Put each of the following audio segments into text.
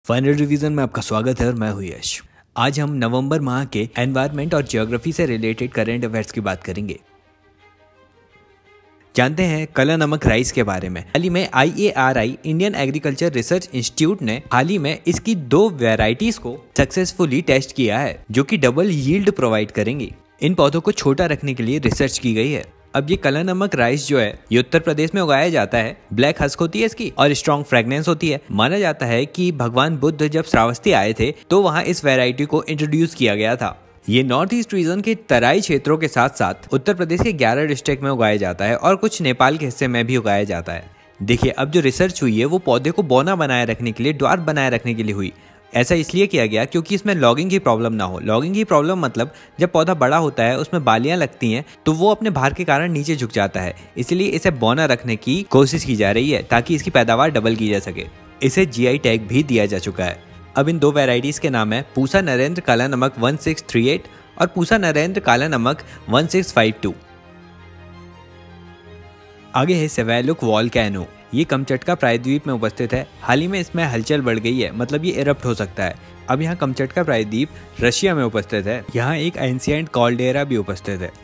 Final revision में आपका स्वागत है और मैं हूं यश। आज हम नवंबर माह के एनवायरनमेंट और जियोग्राफी से रिलेटेड करंट अफेयर्स की बात करेंगे। जानते हैं काला नमक राइस के बारे में। हाल ही में IARI Indian Agriculture Research Institute ने हाल ही में इसकी 2 वेराइटीज को सक्सेसफुली टेस्ट किया है जो कि डबल यील्ड प्रोवाइड करेंगी। इन पौधों को छोटा रखने के लिए रिसर्च की गई है। अब ये काला नमक राइस जो है ये उत्तर प्रदेश में उगाया जाता है। ब्लैक हस्क होती है इसकी और स्ट्रॉन्ग फ्रेगनेंस होती है। माना जाता है कि भगवान बुद्ध जब श्रावस्ती आए थे तो वहाँ इस वैरायटी को इंट्रोड्यूस किया गया था। ये नॉर्थ ईस्ट रीजन के तराई क्षेत्रों के साथ साथ उत्तर प्रदेश के 11 डिस्ट्रिक्ट में उगाया जाता है और कुछ नेपाल के हिस्से में भी उगाया जाता है। देखिए, अब जो रिसर्च हुई है वो पौधे को बौना बनाए रखने के लिए, ड्वार्फ बनाए रखने के लिए हुई। ऐसा इसलिए किया गया क्योंकि इसमें लॉगिंग की प्रॉब्लम ना हो। लॉगिंग की प्रॉब्लम मतलब जब पौधा बड़ा होता है उसमें बालियां लगती हैं तो वो अपने भार के कारण नीचे झुक जाता है। इसलिए इसे बौना रखने की कोशिश की जा रही है ताकि इसकी पैदावार डबल की जा सके। इसे GI टैग भी दिया जा चुका है। अब इन 2 वेराइटीज के नाम है पूसा नरेंद्र काला नमक 1638 और पूसा नरेंद्र काला नमक 1652। आगे है सेवेलुक वोल्केनो। ये कमचटका प्रायद्वीप में उपस्थित है। हाल ही में इसमें हलचल बढ़ गई है, मतलब ये इरप्ट हो सकता है। अब यहाँ कमचटका प्रायद्वीप रशिया में उपस्थित है। यहाँ एक एंशिएंट कॉल्डेरा भी उपस्थित है।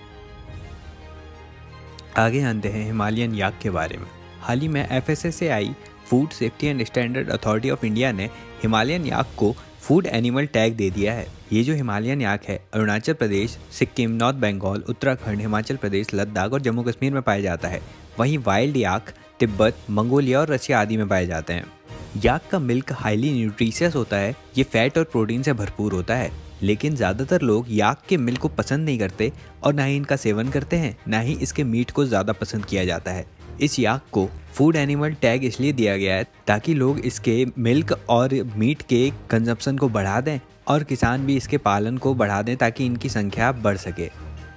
आगे जानते हैं हिमालयन याक के बारे में। हाल ही में FSSAI Food Safety and Standard Authority of India ने हिमालयन याक को फूड एनिमल टैग दे दिया है। ये जो हिमालयन याक है अरुणाचल प्रदेश, सिक्किम, नॉर्थ बंगाल, उत्तराखंड, हिमाचल प्रदेश, लद्दाख और जम्मू कश्मीर में पाया जाता है। वहीं वाइल्ड याक तिब्बत, मंगोलिया और रशिया आदि में पाए जाते हैं। याक का मिल्क हाईली न्यूट्रिशियस होता है। ये फैट और प्रोटीन से भरपूर होता है, लेकिन ज़्यादातर लोग याक के मिल्क को पसंद नहीं करते और ना ही इनका सेवन करते हैं, ना ही इसके मीट को ज़्यादा पसंद किया जाता है। इस याक को फूड एनिमल टैग इसलिए दिया गया है ताकि लोग इसके मिल्क और मीट के कंजप्शन को बढ़ा दें और किसान भी इसके पालन को बढ़ा दें ताकि इनकी संख्या बढ़ सके।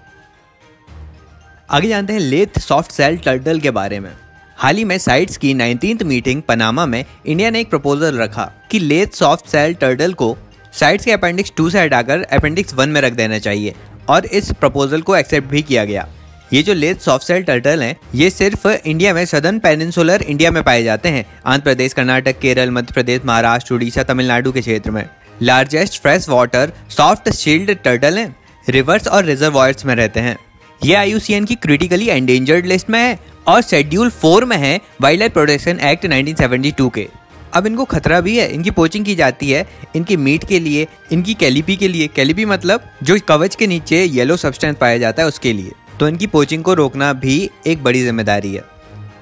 आगे जानते हैं लेथ सॉफ्ट सेल टर्टल के बारे में। हाल ही में साइट्स की 19th मीटिंग पनामा में इंडिया ने एक प्रपोजल रखा कि लेथ सॉफ्ट सेल टर्टल को साइट्स के अपेंडिक्स 2 से हटाकर अपेंडिक्स 1 में रख देना चाहिए और इस प्रपोजल को एक्सेप्ट भी किया गया। ये जो लेथ सॉफ्ट सेल टर्टल हैं ये सिर्फ इंडिया में सदर्न पेनिनसुलर इंडिया में पाए जाते हैं। आंध्र प्रदेश, कर्नाटक, केरल, मध्य प्रदेश, महाराष्ट्र, उड़ीसा, तमिलनाडु के क्षेत्र में। Largest fresh water soft shield turtle हैं, रिवर्स और रिजर्वॉयर्स में रहते हैं। ये IUCN की क्रिटिकली एंडेंजर्ड लिस्ट में है और शेड्यूल 4 में है वाइल्ड लाइफ प्रोटेक्शन एक्ट 1972 के। अब इनको खतरा भी है। इनकी पोचिंग की जाती है इनकी मीट के लिए, इनकी कैलिपी के लिए। कैलिपी मतलब जो कवच के नीचे येलो सब्सटेंस पाया जाता है उसके लिए। तो इनकी पोचिंग को रोकना भी एक बड़ी जिम्मेदारी है।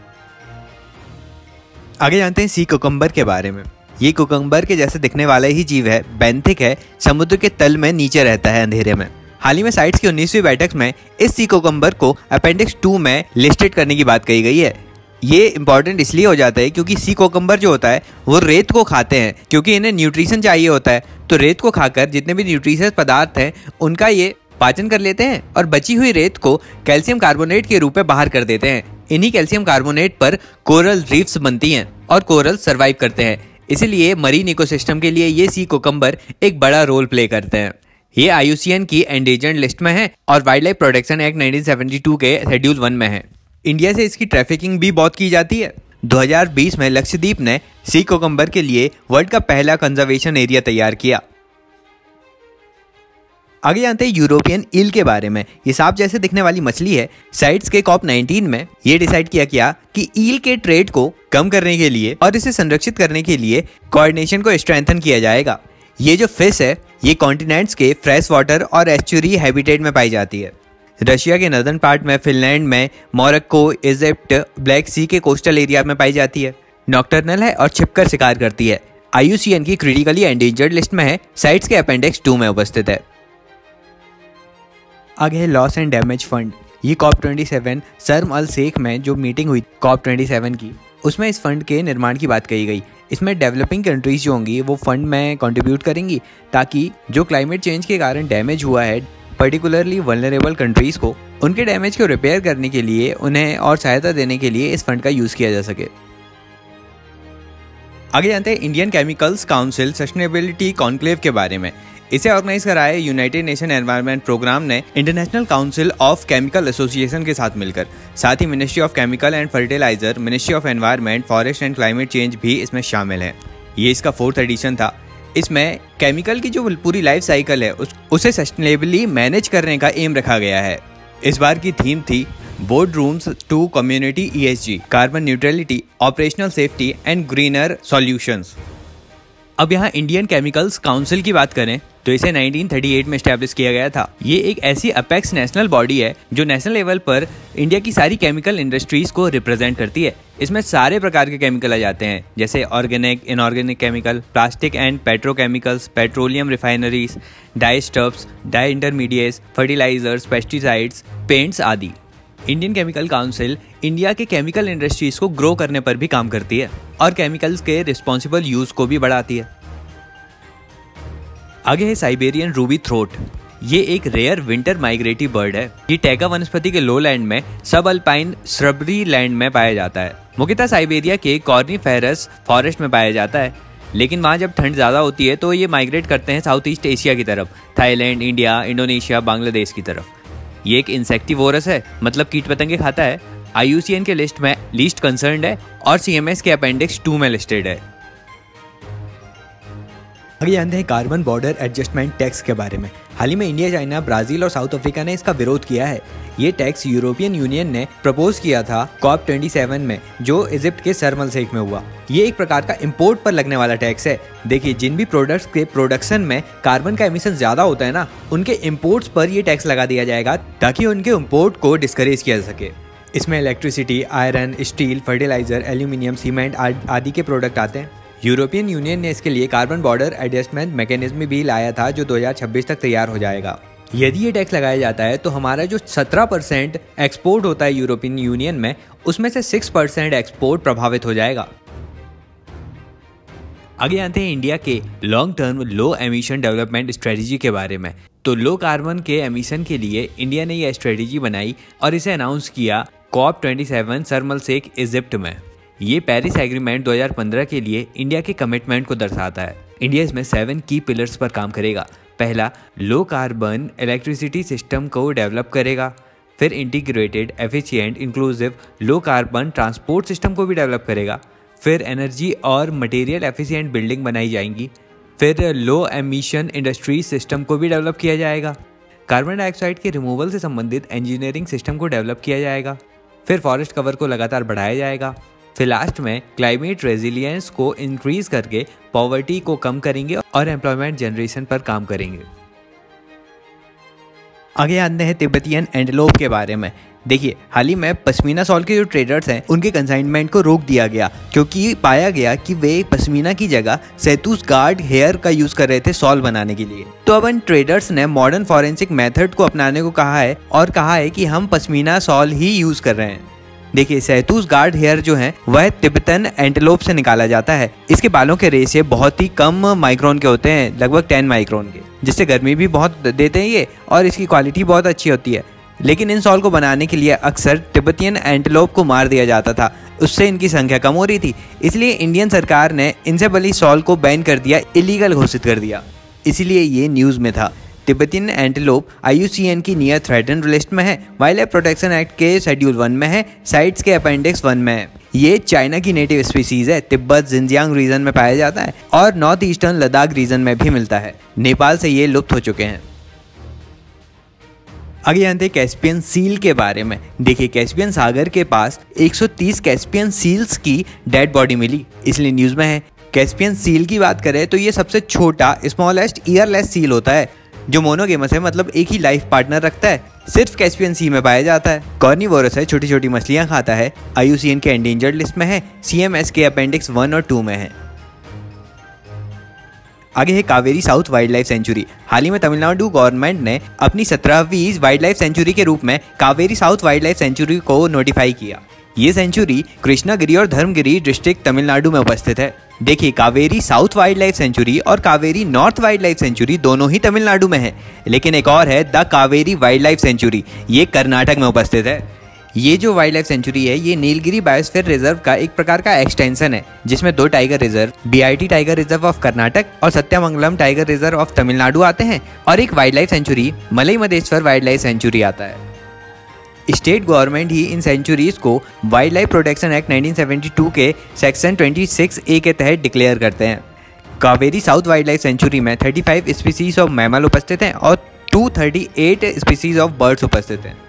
आगे जानते हैं सी कुकम्बर के बारे में। ये कुकम्बर के जैसे दिखने वाला ही जीव है, बेंथिक है, समुद्र के तल में नीचे रहता है अंधेरे में। हाल ही में साइट्स की 19वीं बैठक में इस सी कुकम्बर को अपेंडिक्स 2 में लिस्टेड करने की बात कही गई है। ये इंपॉर्टेंट इसलिए हो जाता है क्योंकि सी कुकम्बर जो होता है वो रेत को खाते हैं, क्योंकि इन्हें न्यूट्रिशन चाहिए होता है। तो रेत को खाकर जितने भी न्यूट्रिशियस पदार्थ हैं उनका ये पाचन कर लेते हैं और बची हुई रेत को कैल्शियम कार्बोनेट के रूप में बाहर कर देते हैं। इन्हीं कैल्शियम कार्बोनेट पर कोरल रीफ्स बनती हैं और कोरल सर्वाइव करते हैं। इसलिए मरीन इकोसिस्टम के लिए ये सी कुकम्बर एक बड़ा रोल प्ले करते हैं। ये IUCN की एंडेंजर्ड लिस्ट में है और वाइल्ड लाइफ प्रोटेक्शन एक्ट 1972 के शेड्यूल 1 में है। इंडिया से इसकी ट्रैफिकिंग भी बहुत की जाती है। 2020 में लक्षद्वीप ने सी कुकम्बर के लिए वर्ल्ड का पहला कंजर्वेशन एरिया तैयार किया। आगे जानते हैं यूरोपियन ईल के बारे में। ये सांप जैसे दिखने वाली मछली है। साइट्स के COP19 में ये डिसाइड किया गया कि ईल के ट्रेड को कम करने के लिए और इसे संरक्षित करने के लिए कोऑर्डिनेशन को स्ट्रेंथन किया जाएगा। ये जो फिश है ये कॉन्टिनेंट्स के फ्रेश वाटर और एस्चुरी हैबिटेट में पाई जाती है। रशिया के नदर्न पार्ट में, फिनलैंड में, मोरक्को, इजिप्ट, ब्लैक सी के कोस्टल एरिया में पाई जाती है। नॉक्टर्नल है और छिपकर शिकार करती है। IUCN की क्रिटिकली एंडेंजर्ड लिस्ट में है। साइट्स के अपेंडिक्स 2 में उपस्थित है। आगे है लॉस एंड डैमेज फंड। ये COP27 शर्म अल शेख में जो मीटिंग हुई COP27 की, उसमें इस फंड के निर्माण की बात कही गई। इसमें डेवलपिंग कंट्रीज जो होंगी वो फंड में कंट्रीब्यूट करेंगी ताकि जो क्लाइमेट चेंज के कारण डैमेज हुआ है पर्टिकुलरली वल्नरेबल कंट्रीज को, उनके डैमेज को रिपेयर करने के लिए, उन्हें और सहायता देने के लिए इस फंड का यूज किया जा सके। आगे जानते हैं Indian Chemicals Council sustainability conclave के बारे में। इसे ऑर्गेनाइज करा है यूनाइटेड नेशन एनवायरनमेंट प्रोग्राम ने International Council of Chemical Association के साथ मिलकर। साथ ही Ministry of Chemical and Fertiliser, Ministry of Environment, forest and climate Change भी इसमें शामिल है। ये इसका 4th एडिशन था। इसमें केमिकल की जो पूरी लाइफ साइकिल है उसे सस्टेनेबली मैनेज करने का एम रखा गया है। इस बार की थीम थी board rooms to community ESG, carbon neutrality, operational safety and greener solutions. अब यहाँ इंडियन केमिकल्स काउंसिल की बात करें तो इसे 1938 में स्टैब्लिश किया गया था। ये एक ऐसी अपेक्स नेशनल बॉडी है जो नेशनल लेवल पर इंडिया की सारी केमिकल इंडस्ट्रीज को रिप्रेजेंट करती है। इसमें सारे प्रकार के केमिकल आ जाते हैं, जैसे organic, inorganic chemical, plastic and petrochemicals, petroleum refineries, dye stuffs, dye intermediates, fertilisers, pesticides, paints आदि। इंडियन केमिकल काउंसिल इंडिया के केमिकल इंडस्ट्रीज को ग्रो करने पर भी काम करती है और केमिकल्स के रिस्पॉन्सिबल यूज को भी बढ़ाती है। आगे है साइबेरियन रूबी थ्रोट। ये एक रेयर विंटर माइग्रेटिव बर्ड है। ये टैगा वनस्पति के लो लैंड में सब अल्पाइन श्रबरी लैंड में पाया जाता है। मुख्यतः साइबेरिया के कॉर्निफेरस फॉरेस्ट में पाया जाता है, लेकिन वहाँ जब ठंड ज़्यादा होती है तो ये माइग्रेट करते हैं साउथ ईस्ट एशिया की तरफ, थाईलैंड, इंडिया, इंडोनेशिया, बांग्लादेश की तरफ। ये एक इंसेक्टिवोरस है, मतलब कीट पतंगे खाता है। IUCN के लिस्ट में लीस्ट कंसर्न्ड है और CMS के अपेंडिक्स 2 में लिस्टेड है। आगे जानते हैं कार्बन बॉर्डर एडजस्टमेंट टैक्स के बारे में। हाल ही में इंडिया, चाइना, ब्राजील और साउथ अफ्रीका ने इसका विरोध किया है। ये टैक्स यूरोपियन यूनियन ने प्रपोज किया था COP27 में, जो इजिप्ट के शर्म एल शेख में हुआ। ये एक प्रकार का इंपोर्ट पर लगने वाला टैक्स है। देखिए, जिन भी प्रोडक्ट्स के प्रोडक्शन में कार्बन का एमिशन ज्यादा होता है ना, उनके इम्पोर्ट्स पर ये टैक्स लगा दिया जाएगा ताकि उनके इम्पोर्ट को डिस्करेज किया जा सके। इसमें electricity, iron, steel, fertiliser, aluminium, cement आदि के प्रोडक्ट आते हैं। यूरोपियन यूनियन ने इसके लिए कार्बन बॉर्डर एडजस्टमेंट मैकेनिज्म भी लाया था, जो 2026 तक तैयार हो जाएगा। यदि ये टैक्स लगाया जाता है तो हमारा जो 17% एक्सपोर्ट होता है यूरोपियन यूनियन में, उसमें से 6% एक्सपोर्ट प्रभावित हो जाएगा। आगे जानते हैं इंडिया के long term low emission development strategy के बारे में। तो लो कार्बन के एमिशन के लिए इंडिया ने यह स्ट्रेटजी बनाई और इसे अनाउंस किया COP27 शर्म एल शेख इजिप्ट में। ये पेरिस एग्रीमेंट 2015 के लिए इंडिया के कमिटमेंट को दर्शाता है। इंडिया इसमें 7 की पिलर्स पर काम करेगा। पहला, लो कार्बन इलेक्ट्रिसिटी सिस्टम को डेवलप करेगा। फिर integrated, efficient, inclusive low carbon transport system को भी डेवलप करेगा। फिर एनर्जी और मटेरियल एफिशिएंट बिल्डिंग बनाई जाएंगी। फिर लो एमिशन इंडस्ट्री सिस्टम को भी डेवलप किया जाएगा। कार्बन डाइऑक्साइड के रिमूवल से संबंधित इंजीनियरिंग सिस्टम को डेवलप किया जाएगा। फिर फॉरेस्ट कवर को लगातार बढ़ाया जाएगा। फिर लास्ट में क्लाइमेट रेजिलियंस को इंक्रीज करके पॉवर्टी को कम करेंगे और एम्प्लॉयमेंट जनरेशन पर काम करेंगे। आगे आते हैं तिब्बतियन एंटेलोप के बारे में। देखिए, हाल ही में पश्मीना शॉल के जो ट्रेडर्स हैं, उनके कंसाइनमेंट को रोक दिया गया क्योंकि पाया गया कि वे पश्मीना की जगह शहतूश गार्ड हेयर का यूज कर रहे थे शॉल बनाने के लिए। तो अब इन ट्रेडर्स ने मॉडर्न फॉरेंसिक मेथड को अपनाने को कहा है और कहा है कि हम पश्मीना शॉल ही यूज कर रहे हैं। देखिए, शहतूश गार्ड हेयर जो है वह तिब्बतन एंटेलोप से निकाला जाता है। इसके बालों के रेशे बहुत ही कम माइक्रोन के होते हैं, लगभग 10 माइक्रोन के, जिससे गर्मी भी बहुत देते हैं ये, और इसकी क्वालिटी बहुत अच्छी होती है। लेकिन इन शॉल को बनाने के लिए अक्सर तिब्बतियन एंटेलोप को मार दिया जाता था, उससे इनकी संख्या कम हो रही थी। इसलिए इंडियन सरकार ने इनसे बनी शॉल को बैन कर दिया, इलीगल घोषित कर दिया। इसीलिए ये न्यूज़ में था। तिब्बतियन एंटेलोप IUCN की नियर थ्रेटन्ड लिस्ट में है, वाइल्ड लाइफ प्रोटेक्शन एक्ट के शेड्यूल 1 में है, साइट्स के अपेंडिक्स 1 में है। ये चाइना की नेटिव स्पीसीज है, तिब्बत जिंजियांग रीजन में पाया जाता है और नॉर्थ ईस्टर्न लद्दाख रीजन में भी मिलता है। नेपाल से ये लुप्त हो चुके हैं। आगे जानते हैं कैस्पियन सील के बारे में। देखिए, कैस्पियन सागर के पास 130 कैस्पियन सील्स की डेड बॉडी मिली, इसलिए न्यूज़ में है। कैस्पियन सील की बात करें तो ये सबसे छोटा स्मॉलेस्ट ईयरलेस सील होता है जो मोनोगेमस है, मतलब एक ही लाइफ पार्टनर रखता है। सिर्फ कैस्पियन सी में पाया जाता है। कॉर्निवोरस है, छोटी छोटी मछलियां खाता है। IUCN के एंडेंजर्ड लिस्ट में है, CMS के अपेंडिक्स 1 और 2 में है। आगे है Kaveri south wild life sanctuary. हाल ही में तमिलनाडु गवर्नमेंट ने अपनी 17वीं वाइल्ड लाइफ सेंचुरी के रूप में Kaveri south wild life sanctuary को नोटिफाई किया। ये सेंचुरी कृष्णागिरी और धर्मगिरी डिस्ट्रिक्ट तमिलनाडु में उपस्थित है। देखिए, Kaveri south wild life sanctuary और Kaveri north wild life sanctuary दोनों ही तमिलनाडु में है, लेकिन एक और है the Kaveri wild life sanctuary, ये कर्नाटक में उपस्थित है। ये जो वाइल्ड लाइफ सेंचुरी है, ये नीलगिरी बायोस्फीयर रिजर्व का एक प्रकार का एक्सटेंशन है, जिसमें 2 tiger reserve, BIT tiger reserve of Karnataka और Sathyamangalam tiger reserve of Tamil Nadu आते हैं, और एक वाइल्ड लाइफ सेंचुरी मलई मदेश्वर वाइल्ड लाइफ सेंचुरी आता है। स्टेट गवर्नमेंट ही इन सेंचुरीज को वाइल्ड लाइफ प्रोटेक्शन एक्ट 1972 के सेक्शन 26A के तहत डिक्लेयर करते हैं। Kaveri south wild life sanctuary में 35 स्पीसीज ऑफ मैमल उपस्थित हैं और 238 स्पीसीज ऑफ बर्ड्स उपस्थित हैं।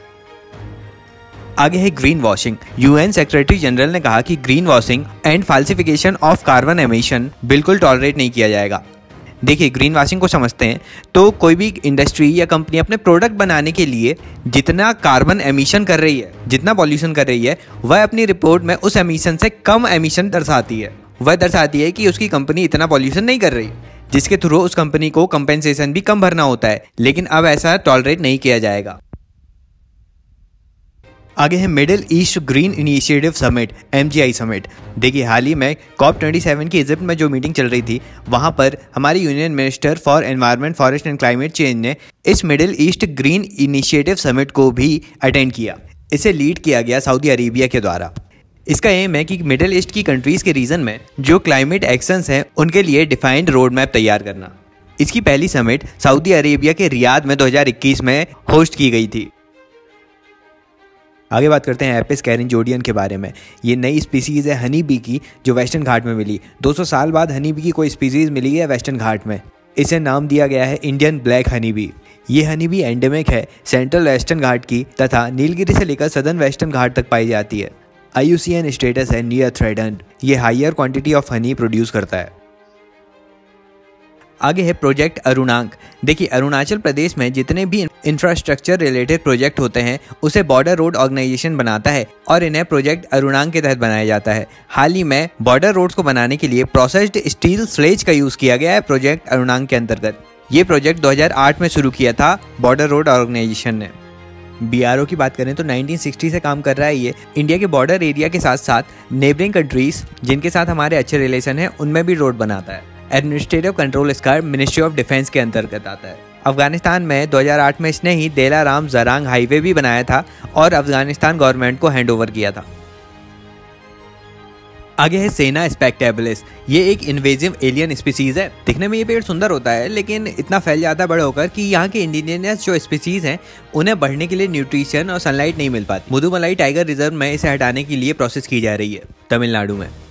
आगे है green washing. UN secretary general ने कहा कि green washing and falsification of carbon emission बिल्कुल टॉलरेट नहीं किया जाएगा। देखिए, ग्रीन वॉशिंग को समझते हैं तो कोई भी इंडस्ट्री या कंपनी अपने प्रोडक्ट बनाने के लिए जितना कार्बन एमिशन कर रही है, जितना पॉल्यूशन कर रही है, वह अपनी रिपोर्ट में उस एमिशन से कम एमिशन दर्शाती है। वह दर्शाती है कि उसकी कंपनी इतना पॉल्यूशन नहीं कर रही, जिसके थ्रू उस कंपनी को कंपेंसेशन भी कम भरना होता है। लेकिन अब ऐसा टॉलरेट नहीं किया जाएगा। आगे है Middle East Green Initiative summit, MGI summit. देखिए, हाल ही में COP27 की इजिप्ट में जो मीटिंग चल रही थी, वहां पर हमारी union minister for environment, forest and climate change ने इस Middle East Green Initiative summit को भी अटेंड किया। इसे लीड किया गया सऊदी अरेबिया के द्वारा। इसका एम है कि मिडिल ईस्ट की कंट्रीज के रीजन में जो क्लाइमेट एक्शंस हैं उनके लिए डिफाइंड रोड मैप तैयार करना। इसकी पहली समिट सऊदी अरेबिया के रियाद में 2021 में होस्ट की गई थी। आगे बात करते हैं एपिस कैरिंजोडियन के बारे में। ये नई स्पीसीज है हनी बी की, जो वेस्टर्न घाट में मिली। 200 साल बाद हनी बी की कोई स्पीसीज मिली है वेस्टर्न घाट में। इसे नाम दिया गया है इंडियन ब्लैक हनी बी। ये हनी बी एंडेमिक है सेंट्रल वेस्टर्न घाट की तथा नीलगिरी से लेकर सदर्न वेस्टर्न घाट तक पाई जाती है। IUCN स्टेटस है नियर थ्रेटन्ड। ये higher quantity of honey produce करता है। आगे है प्रोजेक्ट अरुणांक। देखिए, अरुणाचल प्रदेश में जितने भी इंफ्रास्ट्रक्चर रिलेटेड प्रोजेक्ट होते हैं उसे बॉर्डर रोड ऑर्गेनाइजेशन बनाता है और इन्हें प्रोजेक्ट अरुणांक के तहत बनाया जाता है। हाल ही में बॉर्डर रोड्स को बनाने के लिए प्रोसेस्ड स्टील स्लेज का यूज किया गया है प्रोजेक्ट अरुणांक के अंतर्गत। ये प्रोजेक्ट 2008 में शुरू किया था बॉर्डर रोड ऑर्गेनाइजेशन ने। BRO की बात करें तो 1960 से काम कर रहा है। ये इंडिया के बॉर्डर एरिया के साथ साथ नेबरिंग कंट्रीज जिनके साथ हमारे अच्छे रिलेशन हैं उनमें भी रोड बनाता है। एडमिनिस्ट्रेटिव कंट्रोल इसका मिनिस्ट्री ऑफ डिफेंस के अंतर्गत आता है। अफगानिस्तान में 2008 में इसने ही देलाराम जरांग हाईवे भी बनाया था और अफगानिस्तान गवर्नमेंट को हैंड ओवर किया था। आगे है सेना स्पेक्टेबलिस। ये एक इन्वेजिव एलियन स्पीसीज है। दिखने में ये पेड़ सुंदर होता है लेकिन इतना फैल जाता है बड़े होकर कि यहाँ के इंडिजिनियस जो स्पीसीज हैं उन्हें बढ़ने के लिए न्यूट्रिशन और सनलाइट नहीं मिल पाती। मुदुमलाई टाइगर रिजर्व में इसे हटाने के लिए प्रोसेस की जा रही है तमिलनाडु में।